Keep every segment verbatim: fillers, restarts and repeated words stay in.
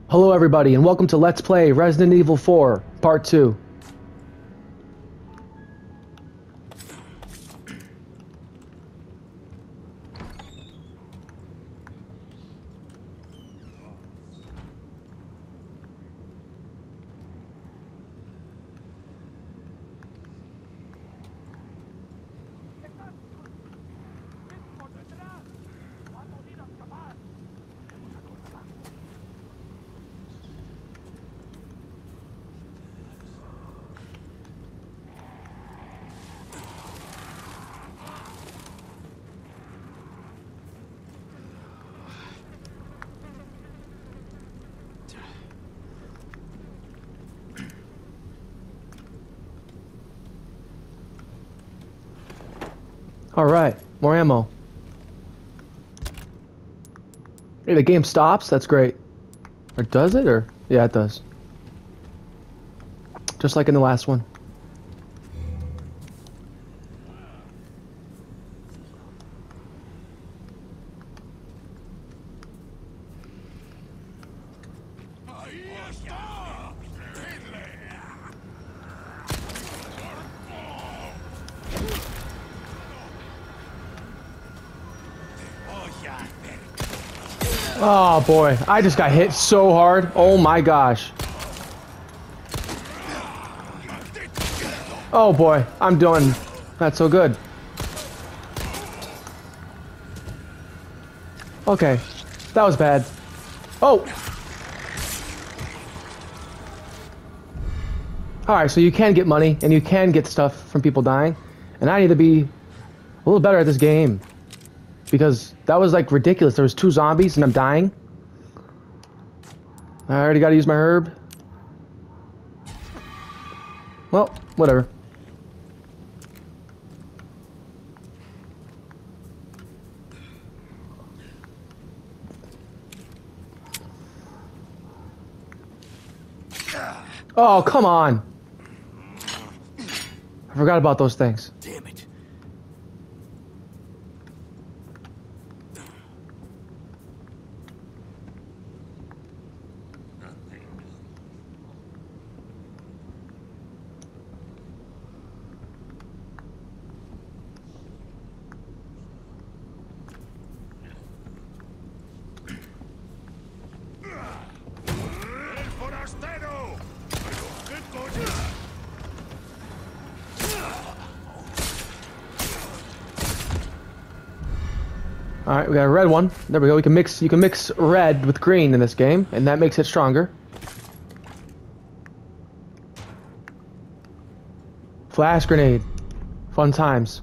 Hello everybody and welcome to Let's Play Resident Evil four, Part two. Alright, more ammo. Hey, the game stops? That's great. Or does it? Or yeah, it does. Just like in the last one. Oh boy, I just got hit so hard. Oh my gosh. Oh boy, I'm doing not so good. Okay, that was bad. Oh! Alright, so you can get money and you can get stuff from people dying. And I need to be a little better at this game. Because that was like ridiculous. There was two zombies and I'm dying. I already gotta use my herb. Well, whatever. Oh, come on. I forgot about those things. Damn it. Alright, we got a red one. There we go. We can mix you can mix red with green in this game, and that makes it stronger. Flash grenade. Fun times.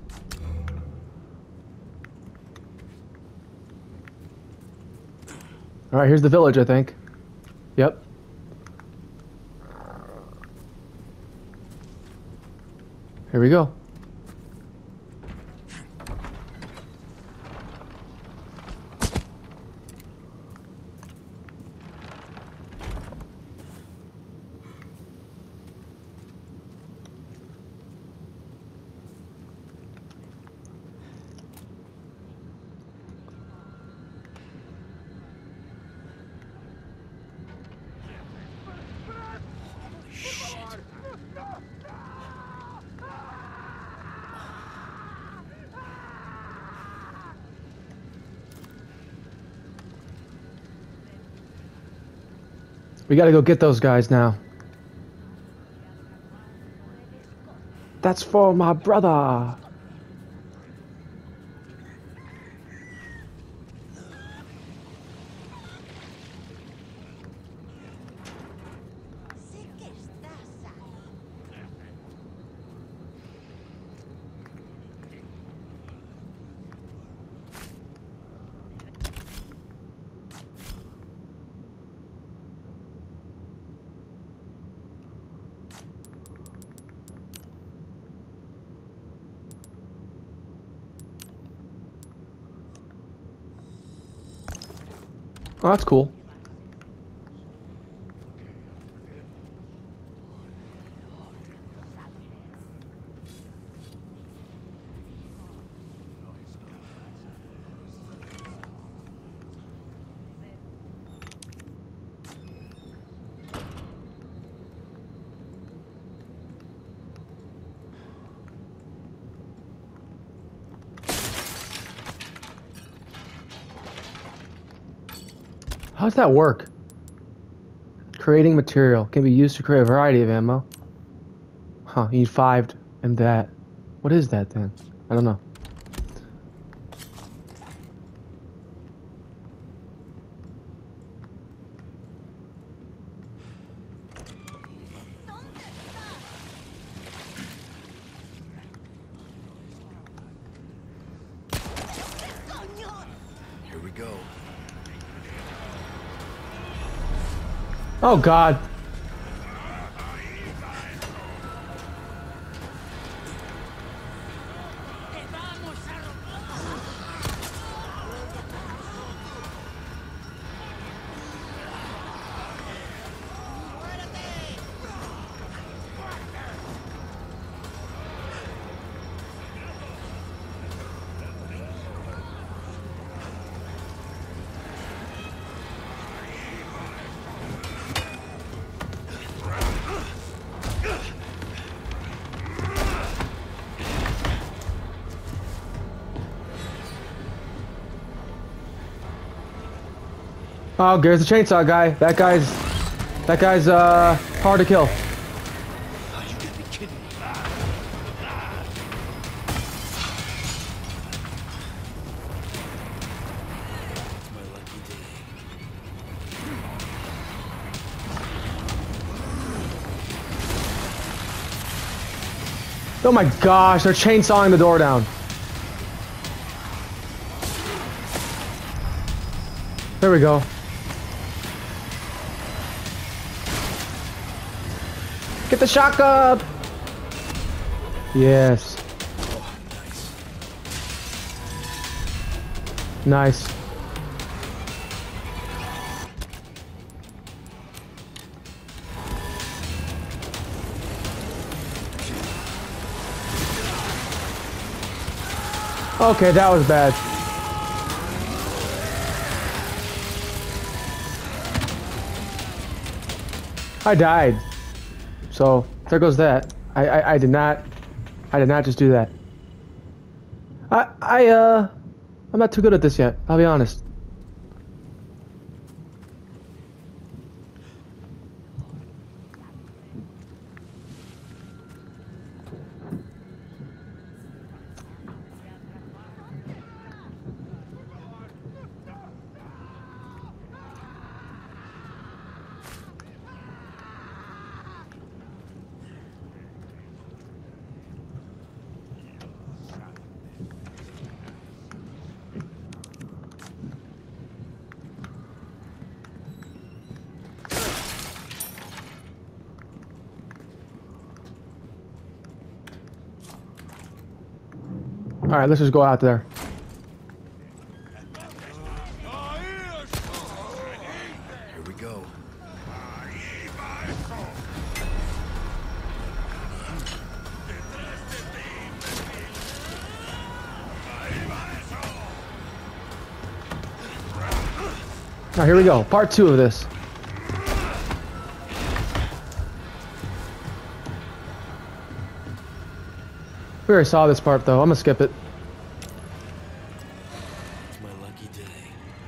Alright, here's the village, I think. Yep. Here we go. We gotta go get those guys now. That's for my brother. Oh, that's cool. How does that work? Creating material can be used to create a variety of ammo. Huh, you need five and that. What is that then? I don't know. Here we go. Oh God. Oh, there's the chainsaw guy. That guy's, that guy's uh hard to kill. Oh, you gotta be kidding me. It's my lucky day. Oh my gosh, they're chainsawing the door down. There we go. Get the shotgun! Yes. Oh, nice. Nice. Okay, that was bad. I died. So there goes that. I, I I did not I did not just do that. I I uh I'm not too good at this yet, I'll be honest. All right, let's just go out there. Here we go. All right, here we go. Part two of this. We already saw this part though. I'm gonna skip it. It's my lucky day.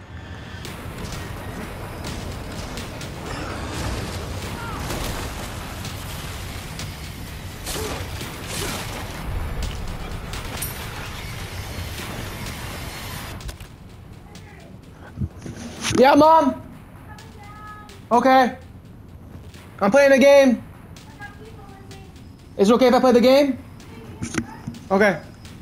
Yeah, Mom. Okay. I'm playing a game. Is it okay if I play the game? Okay.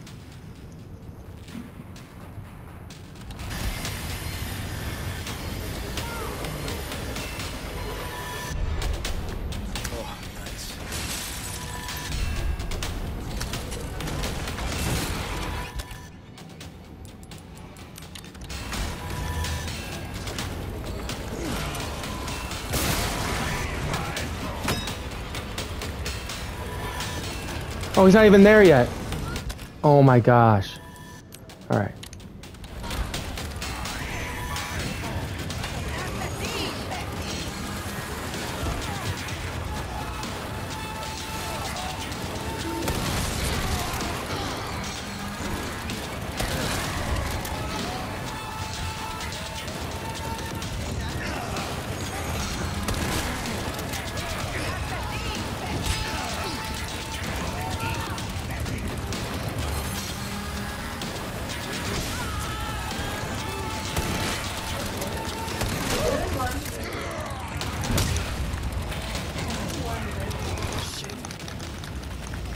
Oh, nice. Oh, he's not even there yet. Oh my gosh. All right.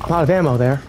I'm out of ammo there.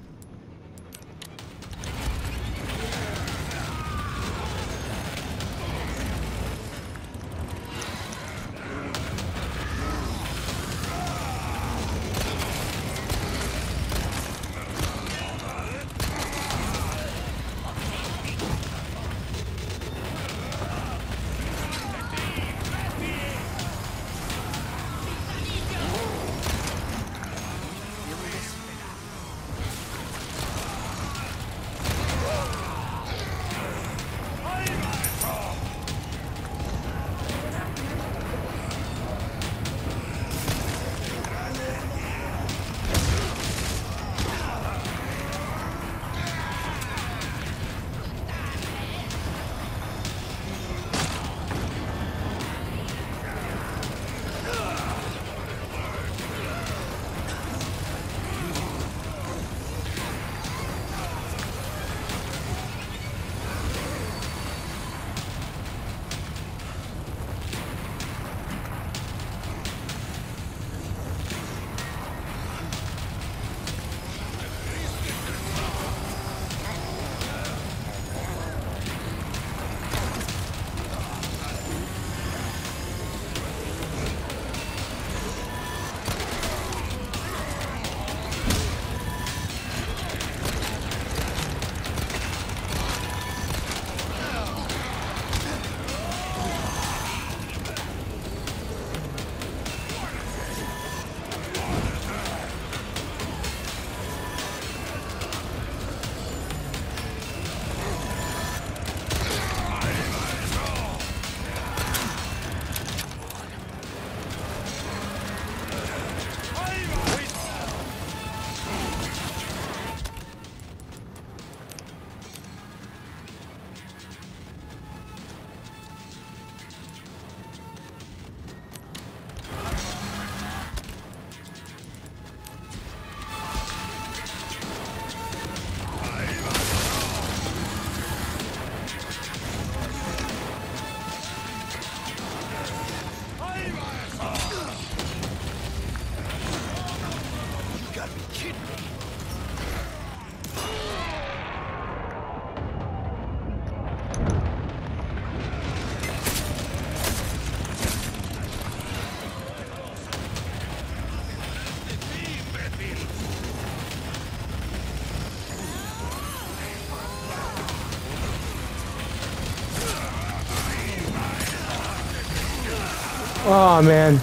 Oh man,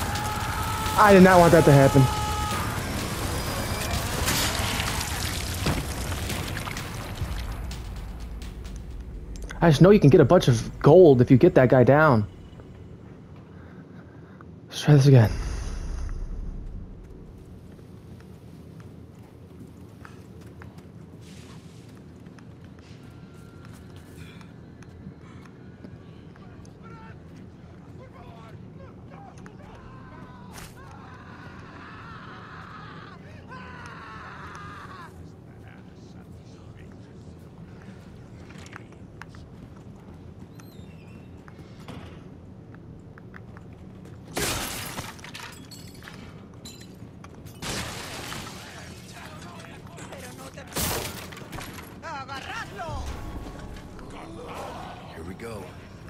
I did not want that to happen. I just know you can get a bunch of gold if you get that guy down. Let's try this again. Here we go.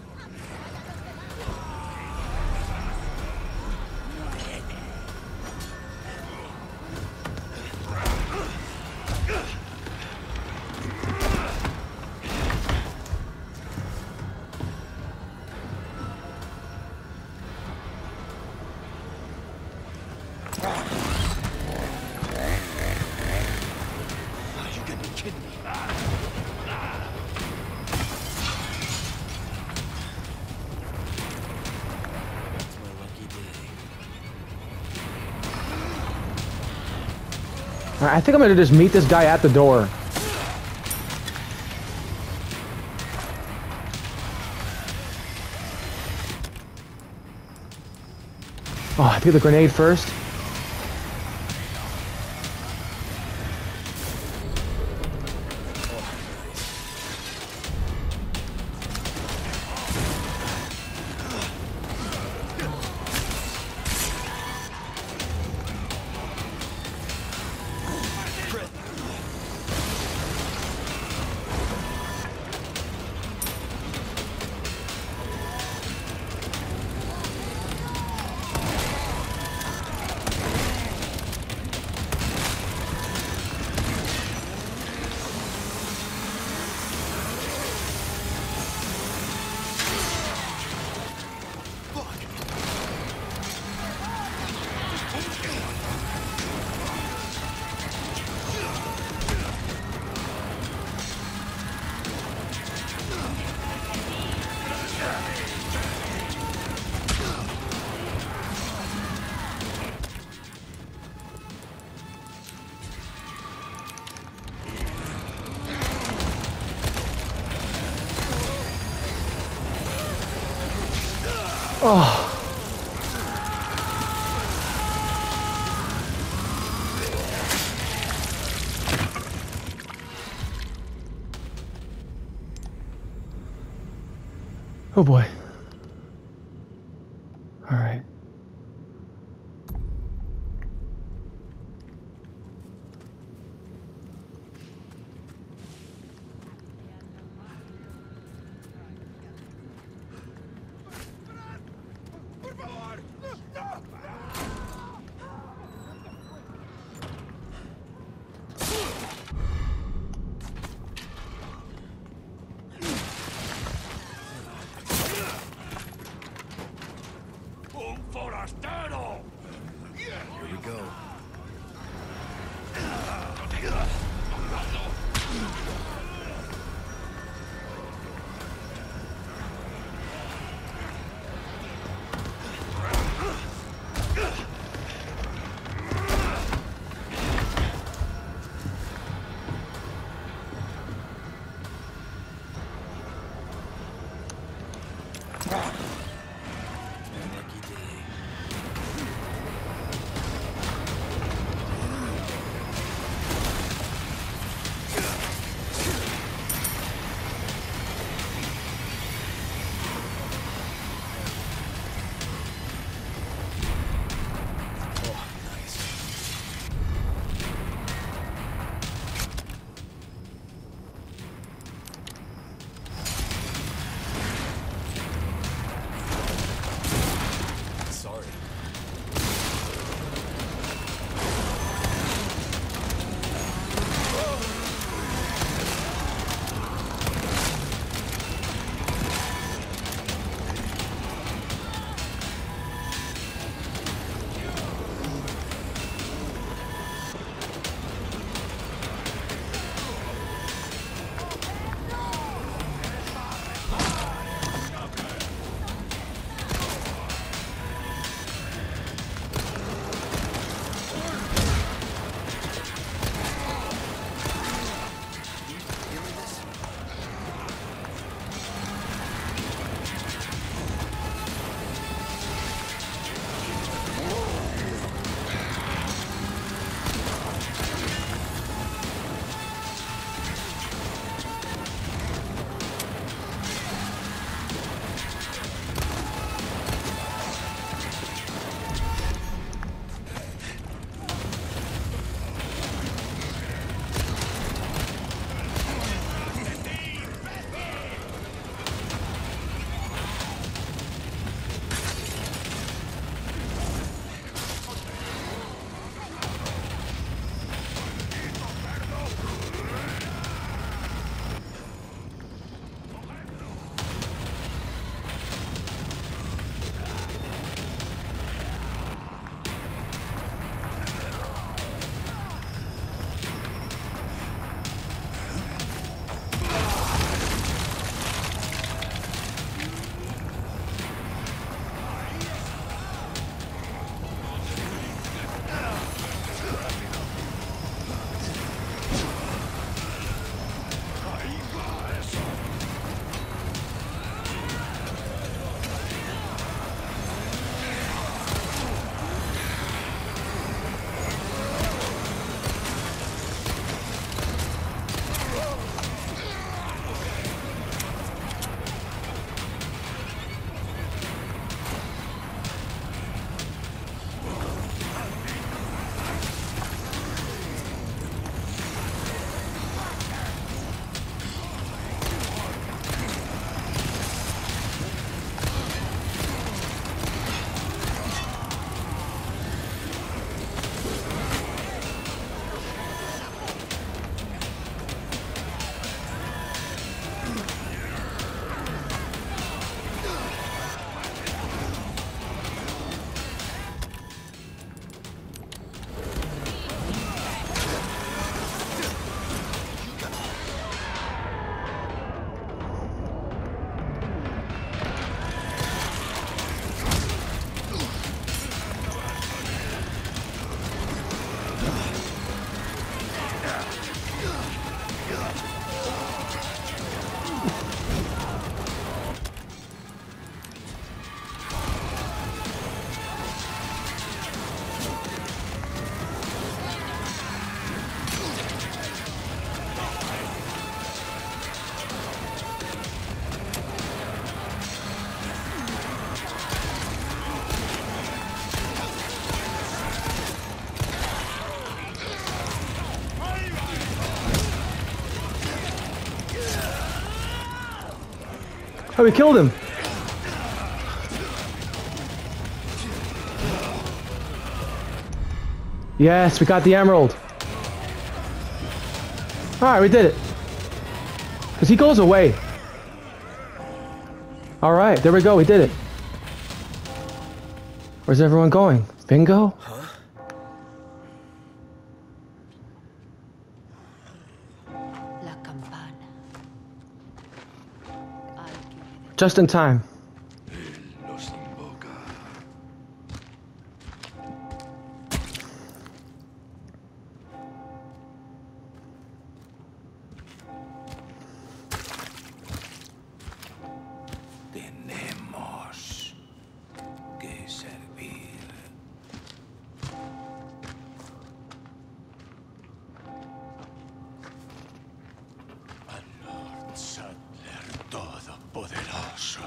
You gotta be kidding me. I think I'm gonna just meet this guy at the door. Oh, I threw the grenade first. Oh. Oh boy. All right. Here we go. Lucky day. Oh, we killed him. Yes, we got the emerald. Alright, we did it. Because he goes away. Alright, there we go, we did it. Where's everyone going? Bingo? Huh? La campana. I'll give you the Just in time. Los invoca. Tenemos que servir. Al Lord Sadler Todopoderoso.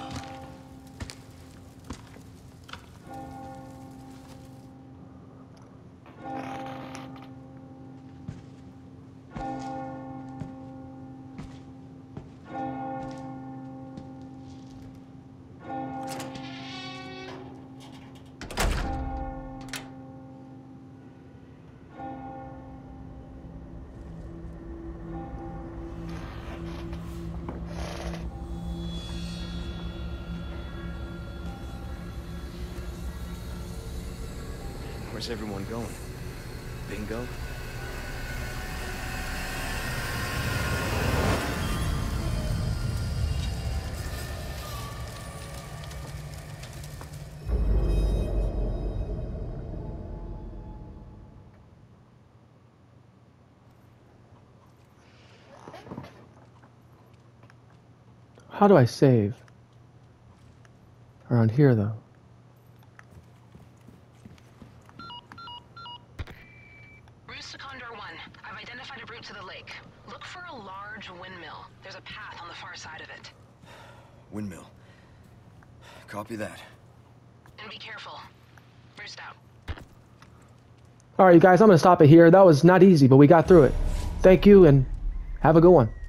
Where's everyone going? Bingo? How do I save? Around here, though. Roost to Condor one. I've identified a route to the lake. Look for a large windmill. There's a path on the far side of it. Windmill. Copy that. And be careful. Roost out. Alright, you guys, I'm going to stop it here. That was not easy, but we got through it. Thank you, and have a good one.